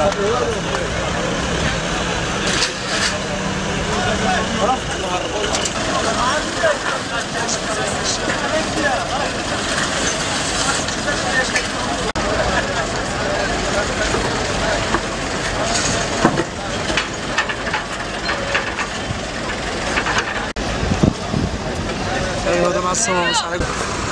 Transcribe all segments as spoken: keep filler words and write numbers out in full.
ايوه ده مع الصوم مش عارف.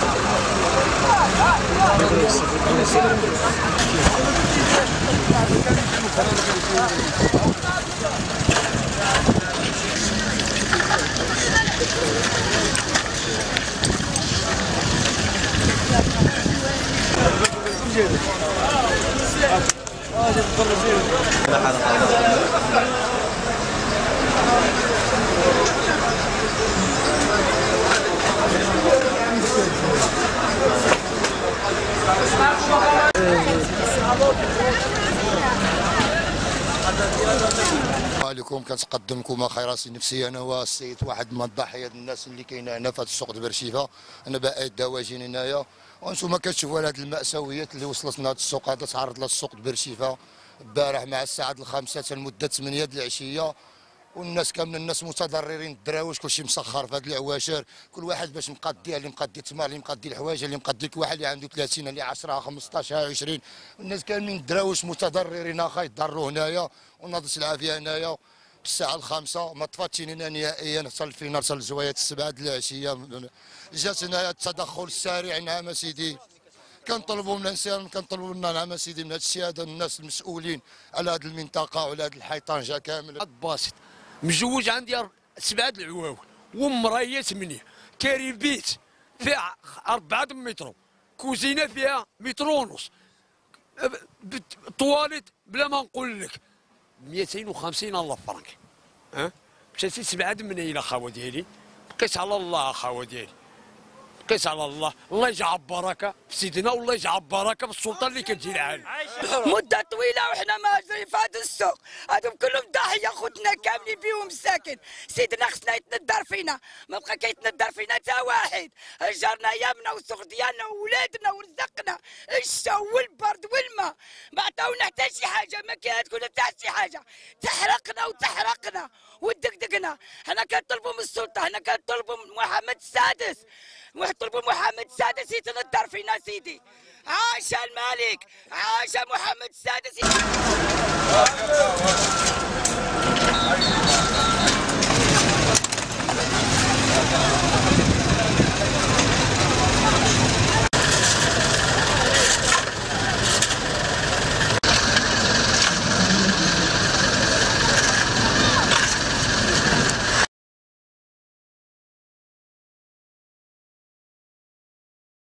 عليكم كنتقدم لكم خيراتي النفسيه. انا والسيد واحد من الضحايا الناس اللي كاينه هنا في هذا السوق برشيفه. انا باقي الدواجن هنايا وانتم كتشوفوا هذه الماساويات اللي وصلت لنا هذا السوق هذا. تعرض لها السوق برشيفه البارح مع الساعه الخامسه لمده ثمانية د العشيه، والناس كامل الناس متضررين، الدراوش كلشي مسخر في هذه العواشر، كل واحد باش مقديها، اللي مقدي التمر، اللي مقدي الحوايج، اللي مقدي كل واحد اللي عنده ثلاثين، اللي عشرة خمسطاش عشرين. الناس كاملين الدراوش متضررين اخا يضروا هنايا. وناضت العافيه هنايا الساعه الخامسه ما طفاتش لنا نهائيا حتى الفينار حتى الزوايات السبعه د العشيه. جات هنايا التدخل السريع. نعم سيدي كنطلبوا من الانسان، كنطلبوا لنا نعم سيدي من هاد السياده الناس المسؤولين على هذه المنطقه وعلى هذه الحيطانجه كامل. باسط مجوج عندي سبعه د العواون ومرايه ثمانيه، كاين بيت فيها أربعة متر، كوزينه فيها متر ونص، طواليت بلا ما نقول لك مئتين وخمسين ألف فرنك. ها مشاتي سبعه د منيله اخاوه ديالي. قيس على الله اخاوه ديالي، قيس على الله. الله يجعل بركه في سيدنا والله يجعل بركه في السلطه اللي كتجي العالم. مده طويله وحنا ماجرين في هذا السوق، هذوم كلهم ضحيه، خوتنا كاملين بيهم ساكن. سيدنا خصنا يتندر فينا، ما بقى كيتندر فينا حتى واحد. هجرنا يامنا والسوق ديالنا وولادنا ورزقنا الشتا والبرد والماء، ما عطاونا حتى شي حاجه، ما كانت كنا حتى شي حاجه. تحرقنا وتحرقنا ودقدقنا. حنا كنطلبوا من السلطه، حنا كنطلبوا من محمد السادس، طلبوا محمد السادس يتندر فينا سيدي. عاش الملك، عاش محمد السادس.